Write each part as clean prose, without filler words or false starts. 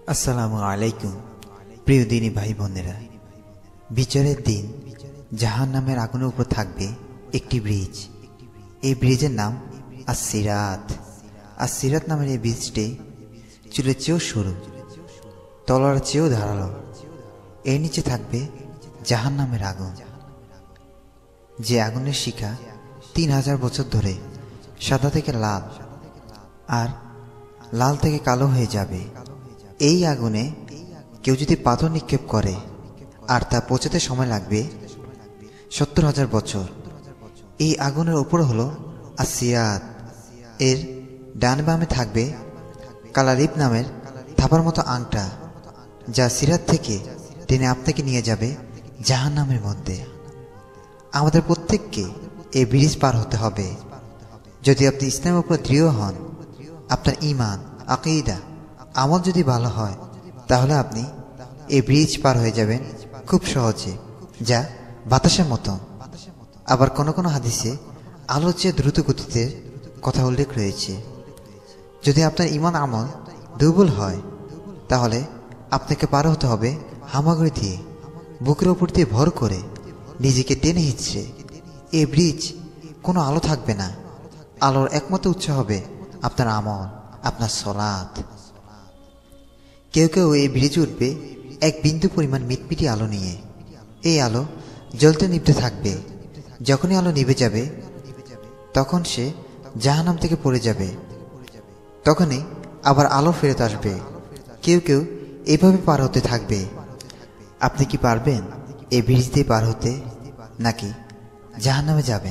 আসসালামু আলাইকুম প্রিয় দিনী ভাই বোনেরা। বিচারের দিন জাহান্নামের আগুনের উপর থাকবে একটি ব্রিজ। এই ব্রিজের নাম আস-সিরাত। আস-সিরাত নামের এই ব্রিজটি চুলের চেয়েও সরু, তলোয়ারের চেয়েও ধারালো। এর নিচে থাকবে জাহান্নামের আগুন, যে আগুনের শিখা 3000 বছর ধরে সাদা থেকে লাল আর লাল থেকে কালো হয়ে যাবে। এই আগুনে কেউ যদি পাথর নিক্ষেপ করে আর তা পৌঁছাতে সময় লাগবে 70,000 বছর। এই আগুনের ওপর হলো আস-সিরাত। এর ডান বামে থাকবে কালারিপ নামের থাবার মতো আংটা, যা সিরাত থেকে টেনে আপনাকে নিয়ে যাবে জাহান্নামের মধ্যে। আমাদের প্রত্যেককে এই ব্রিজ পার হতে হবে। যদি আপনি ইসলামের উপর দৃঢ় হন, আপনার ঈমান, আকীদা, আমল যদি ভালো হয়, তাহলে আপনি এই ব্রিজ পার হয়ে যাবেন খুব সহজে, যা বাতাসের মতো। আবার কোন কোন হাদিসে আলোর চেয়ে দ্রুত গতিতে কথা উল্লেখ রয়েছে। যদি আপনার ঈমান আমল দুর্বল হয়, তাহলে আপনাকে পার হতে হবে হামাগুড়ি দিয়ে, বুকের ওপর দিয়ে ভর করে, নিজেকে টেনে হিঁচড়ে। এই ব্রিজ কোনো আলো থাকবে না। আলোর একমাত্র উৎস হবে আপনার আমল, আপনার সালাত। কেউ কেউ এই ব্রিজে উঠবে এক বিন্দু পরিমাণ মিটমিটি আলো নিয়ে। এই আলো জ্বলতে নিভতে থাকবে। যখনই আলো নিভে যাবে, তখন সে জাহান্নাম থেকে পড়ে যাবে। তখনই আবার আলো ফেরত আসবে। কেউ কেউ এভাবে পার হতে থাকবে। আপনি কি পারবেন এই ব্রিজ দিয়ে পার হতে, নাকি জাহান্নামে যাবেন?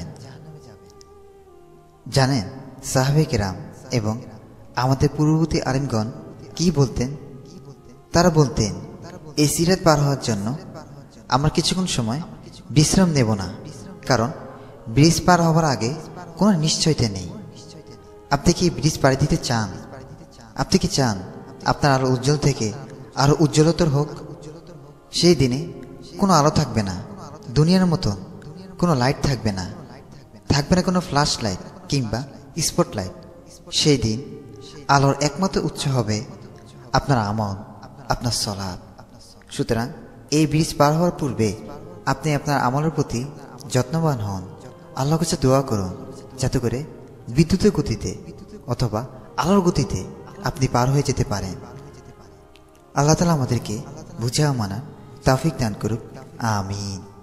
জানেন সাহাবে কেরাম এবং আমাদের পূর্ববর্তী আলিমগণ কি বলতেন? তারা বলতেন, এই সিরাত পার হওয়ার জন্য আমরা কিছুক্ষণ সময় বিশ্রাম নেব না, কারণ ব্রিজ পার হওয়ার আগে কোনো নিশ্চয়তা নেই। আপনি কি ব্রিজ পাড়ি দিতে চান? আপনি কি চান আপনার আলো উজ্জ্বল থেকে আরো উজ্জ্বলতর হোক? সেই দিনে কোনো আলো থাকবে না, দুনিয়ার মতো কোনো লাইট থাকবে না, থাকবে না কোনো ফ্ল্যাশ লাইট কিংবা স্পট লাইট। সেই দিন আলোর একমাত্র উৎস হবে আপনার আমল, আপনার সালাত। সুতরাং এই ব্রিজ পার হওয়ার পূর্বে আপনি আপনার আমলের প্রতি যত্নবান হন। আল্লাহর কাছে দোয়া করুন, যাতে করে বিদ্যুতের গতিতে অথবা আলোর গতিতে আপনি পার হয়ে যেতে পারেন। আল্লাহ তাআলা আমাদেরকে বুঝা মানা তৌফিক দান করুক। আমিন।